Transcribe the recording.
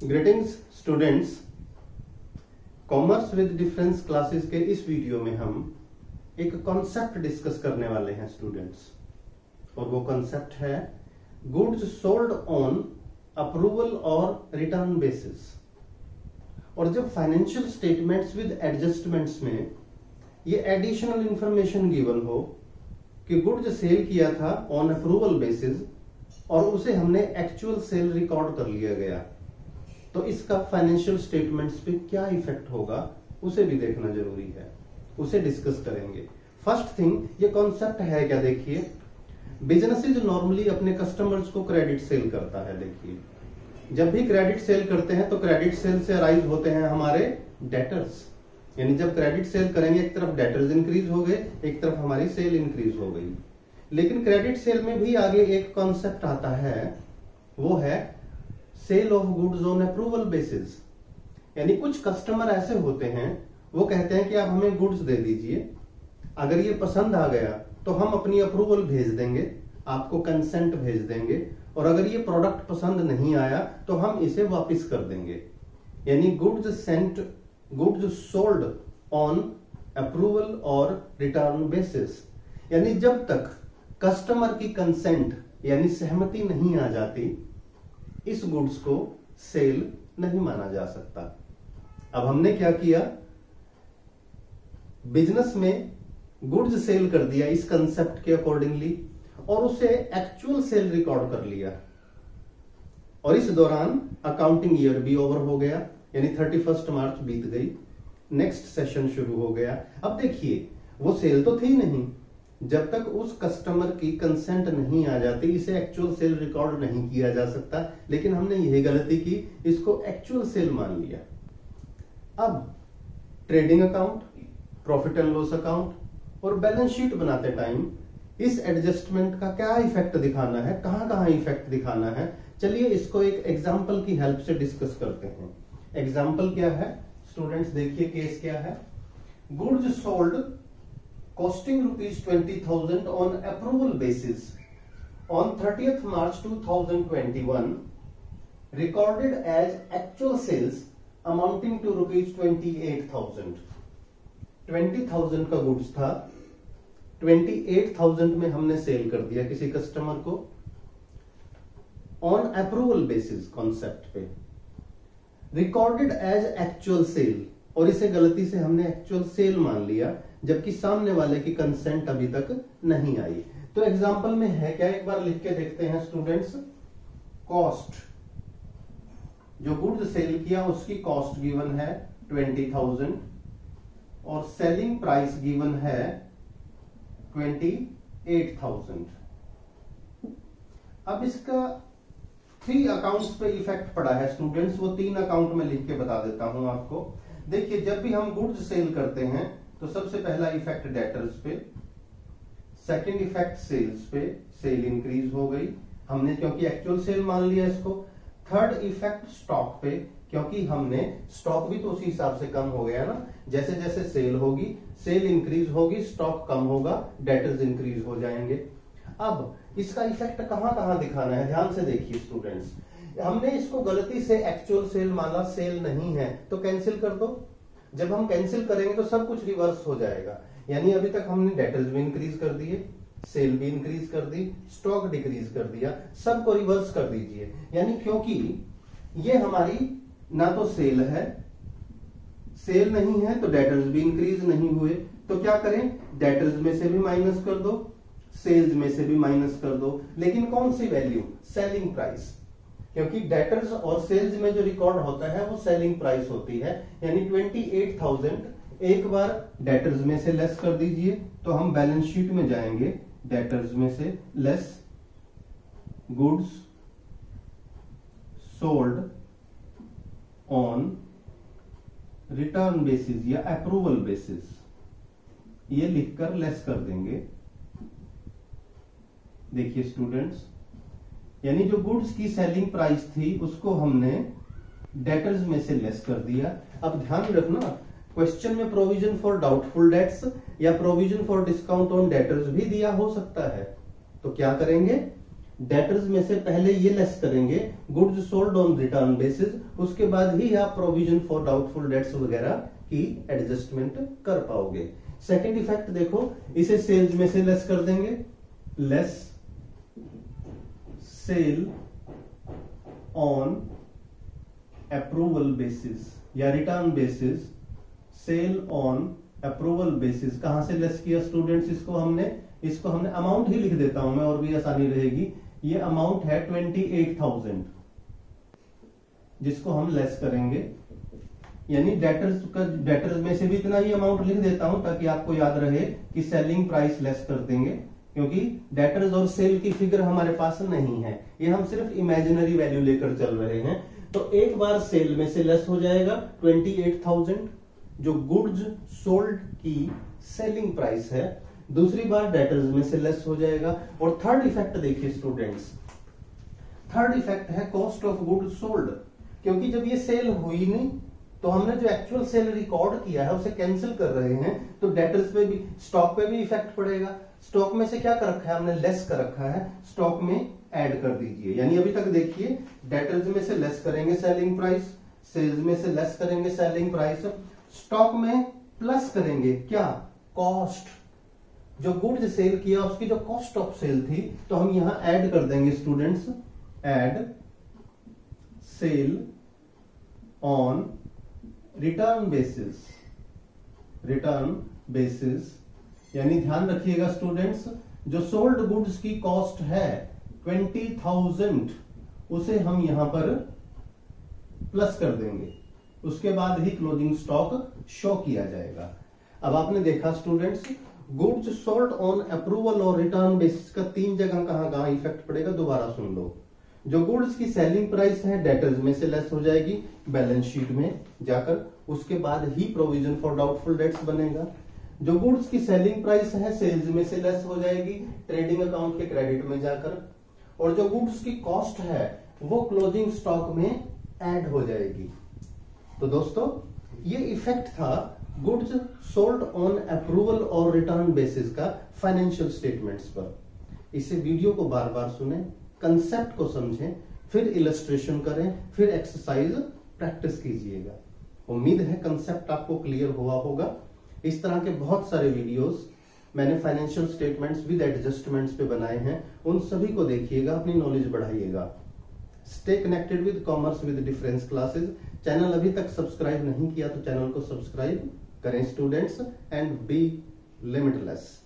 Greetings students, commerce with difference classes के इस video में हम एक कॉन्सेप्ट डिस्कस करने वाले हैं स्टूडेंट्स, और वो कॉन्सेप्ट है गुड्स सोल्ड ऑन अप्रूवल और रिटर्न बेसिस। और जब फाइनेंशियल स्टेटमेंट्स विद एडजस्टमेंट्स में ये एडिशनल इंफॉर्मेशन गिवन हो कि गुड्स सेल किया था ऑन अप्रूवल बेसिस और उसे हमने एक्चुअल सेल रिकॉर्ड कर लिया गया, तो इसका फाइनेंशियल स्टेटमेंट्स पे क्या इफेक्ट होगा उसे भी देखना जरूरी है, उसे डिस्कस करेंगे। फर्स्ट थिंग, ये कॉन्सेप्ट है क्या, देखिए बिजनेसेस नॉर्मली अपने कस्टमर्स को क्रेडिट सेल करता है। देखिए जब भी क्रेडिट सेल करते हैं तो क्रेडिट सेल से अराइज होते हैं हमारे डेटर्स, यानी जब क्रेडिट सेल करेंगे एक तरफ डेटर्स इंक्रीज हो गए, एक तरफ हमारी सेल इंक्रीज हो गई। लेकिन क्रेडिट सेल में भी आगे एक कॉन्सेप्ट आता है, वो है sale of goods on approval basis. यानी कुछ कस्टमर ऐसे होते हैं, वो कहते हैं कि आप हमें गुड्स दे दीजिए, अगर ये पसंद आ गया तो हम अपनी अप्रूवल भेज देंगे, आपको कंसेंट भेज देंगे, और अगर ये प्रोडक्ट पसंद नहीं आया तो हम इसे वापस कर देंगे। यानी गुड्स सोल्ड ऑन अप्रूवल और रिटर्न बेसिस। यानी जब तक कस्टमर की कंसेंट यानी सहमति नहीं आ जाती, इस गुड्स को सेल नहीं माना जा सकता। अब हमने क्या किया, बिजनेस में गुड्स सेल कर दिया इस कंसेप्ट के अकॉर्डिंगली, और उसे एक्चुअल सेल रिकॉर्ड कर लिया, और इस दौरान अकाउंटिंग ईयर भी ओवर हो गया, यानी 31 मार्च बीत गई, नेक्स्ट सेशन शुरू हो गया। अब देखिए वो सेल तो थी नहीं, जब तक उस कस्टमर की कंसेंट नहीं आ जाती इसे एक्चुअल सेल रिकॉर्ड नहीं किया जा सकता। लेकिन हमने यही गलती की, इसको एक्चुअल सेल मान लिया। अब trading account, profit and loss account और बैलेंस शीट बनाते टाइम इस एडजस्टमेंट का क्या इफेक्ट दिखाना है, कहां कहां इफेक्ट दिखाना है, चलिए इसको एक एग्जाम्पल की हेल्प से डिस्कस करते हैं। एग्जाम्पल क्या है स्टूडेंट्स, देखिए केस क्या है। Goods sold costing rupees 20,000 on approval basis on 30th March 2021 recorded as actual sales amounting to rupees 28,000। 20,000 का गुड्स था, 28,000 में हमने सेल कर दिया किसी कस्टमर को ऑन अप्रूवल बेसिस कॉन्सेप्ट पे, रिकॉर्डेड एज एक्चुअल सेल, और इसे गलती से हमने एक्चुअल सेल मान लिया जबकि सामने वाले की कंसेंट अभी तक नहीं आई। तो एग्जांपल में है क्या, एक बार लिख के देखते हैं स्टूडेंट्स। कॉस्ट, जो गुड्स सेल किया उसकी कॉस्ट गिवन है 20,000 और सेलिंग प्राइस गिवन है 28,000। अब इसका 3 अकाउंट्स पे इफेक्ट पड़ा है स्टूडेंट्स, वो 3 अकाउंट में लिख के बता देता हूं आपको। देखिए जब भी हम गुड्स सेल करते हैं तो सबसे पहला इफेक्ट डेटर्स पे, सेकंड इफेक्ट सेल्स पे, सेल इंक्रीज हो गई हमने क्योंकि एक्चुअल सेल मान लिया इसको। थर्ड इफेक्ट स्टॉक पे, क्योंकि हमने स्टॉक भी तो उसी हिसाब से कम हो गया ना, जैसे जैसे सेल होगी सेल इंक्रीज होगी, स्टॉक कम होगा, डेटर्स इंक्रीज हो जाएंगे। अब इसका इफेक्ट कहां कहां दिखाना है, ध्यान से देखिए स्टूडेंट्स। हमने इसको गलती से एक्चुअल सेल माना, सेल नहीं है तो कैंसिल कर दो। जब हम कैंसिल करेंगे तो सब कुछ रिवर्स हो जाएगा, यानी अभी तक हमने डेटर्स भी इंक्रीज कर दिए, सेल भी इंक्रीज कर दी, स्टॉक डिक्रीज कर दिया, सबको रिवर्स कर दीजिए। यानी क्योंकि ये हमारी ना तो सेल है, सेल नहीं है तो डेटर्स भी इंक्रीज नहीं हुए, तो क्या करें, डेटर्स में से भी माइनस कर दो, सेल्स में से भी माइनस कर दो, लेकिन कौन सी वैल्यू, सेलिंग प्राइस, क्योंकि डेटर्स और सेल्स में जो रिकॉर्ड होता है वो सेलिंग प्राइस होती है। यानी 28,000 एक बार डेटर्स में से लेस कर दीजिए, तो हम बैलेंस शीट में जाएंगे, डेटर्स में से less goods sold on return basis या अप्रूवल बेसिस, ये लिखकर लेस कर देंगे। देखिए स्टूडेंट्स, यानी जो गुड्स की सेलिंग प्राइस थी उसको हमने डेटर्स में से लेस कर दिया। अब ध्यान रखना, क्वेश्चन में प्रोविजन फॉर डाउटफुल डेट्स या provision for discount on debtors भी दिया हो सकता है, तो क्या करेंगे, डेटर्स में से पहले ये लेस करेंगे goods sold on return basis, उसके बाद ही आप प्रोविजन फॉर डाउटफुल डेट्स वगैरह की एडजस्टमेंट कर पाओगे। सेकंड इफेक्ट देखो, इसे सेल्स में से लेस कर देंगे, less sale on approval basis या return basis, sale on approval basis. कहां से लेस किया स्टूडेंट्स? इसको हमने अमाउंट ही लिख देता हूं मैं और भी आसानी रहेगी। ये अमाउंट है 28,000 जिसको हम लेस करेंगे, यानी डेटर्स में से भी इतना ही अमाउंट लिख देता हूं ताकि आपको याद रहे कि सेलिंग प्राइस लेस कर देंगे, क्योंकि डेटर्स और सेल की फिगर हमारे पास नहीं है, ये हम सिर्फ इमेजिनरी वैल्यू लेकर चल रहे हैं। तो एक बार सेल में से लेस हो जाएगा 28,000 जो गुड्स सोल्ड की सेलिंग प्राइस है, दूसरी बार डेटर्स में से लेस हो जाएगा। और थर्ड इफेक्ट देखिए स्टूडेंट्स, थर्ड इफेक्ट है कॉस्ट ऑफ गुड्स सोल्ड, क्योंकि जब ये सेल हुई नहीं तो हमने जो एक्चुअल सेल रिकॉर्ड किया है उसे कैंसिल कर रहे हैं, तो डेटर्स पे भी, स्टॉक पे भी इफेक्ट पड़ेगा। स्टॉक में से क्या कर रखा है हमने? लेस कर रखा है, स्टॉक में ऐड कर दीजिए। यानी अभी तक देखिए, डेटर्स में से लेस करेंगे सेलिंग प्राइस, सेल्स में से लेस करेंगे सेलिंग प्राइस, स्टॉक में प्लस करेंगे क्या? कॉस्ट। जो गुड्स सेल किया उसकी जो कॉस्ट ऑफ सेल थी, तो हम यहां ऐड कर देंगे students, add sale on return basis, return basis. यानी ध्यान रखिएगा स्टूडेंट्स, जो सोल्ड गुड्स की कॉस्ट है 20,000 उसे हम यहां पर प्लस कर देंगे, उसके बाद ही क्लोजिंग स्टॉक शो किया जाएगा। अब आपने देखा students, goods sold on approval और रिटर्न बेसिस का 3 जगह कहां इफेक्ट पड़ेगा, दोबारा सुन लो। जो गुड्स की सेलिंग प्राइस है डेटर्स में से लेस हो जाएगी बैलेंस शीट में जाकर, उसके बाद ही प्रोविजन फॉर डाउटफुल डेट्स बनेगा। जो गुड्स की सेलिंग प्राइस है सेल्स में से लेस हो जाएगी ट्रेडिंग अकाउंट के क्रेडिट में जाकर, और जो गुड्स की कॉस्ट है वो क्लोजिंग स्टॉक में ऐड हो जाएगी। तो दोस्तों, ये इफेक्ट था गुड्स सोल्ड ऑन अप्रूवल और रिटर्न बेसिस का फाइनेंशियल स्टेटमेंट्स पर। इसे वीडियो को बार बार सुने, कंसेप्ट को समझें, फिर इलस्ट्रेशन करें, फिर एक्सरसाइज प्रैक्टिस कीजिएगा। उम्मीद है कंसेप्ट आपको क्लियर हुआ होगा। इस तरह के बहुत सारे वीडियोस मैंने फाइनेंशियल स्टेटमेंट्स विद एडजस्टमेंट्स पे बनाए हैं, उन सभी को देखिएगा, अपनी नॉलेज बढ़ाइएगा। Stay connected with commerce with difference classes. Channel अभी तक सब्सक्राइब नहीं किया तो चैनल को सब्सक्राइब करें स्टूडेंट्स, एंड बी लिमिटलेस।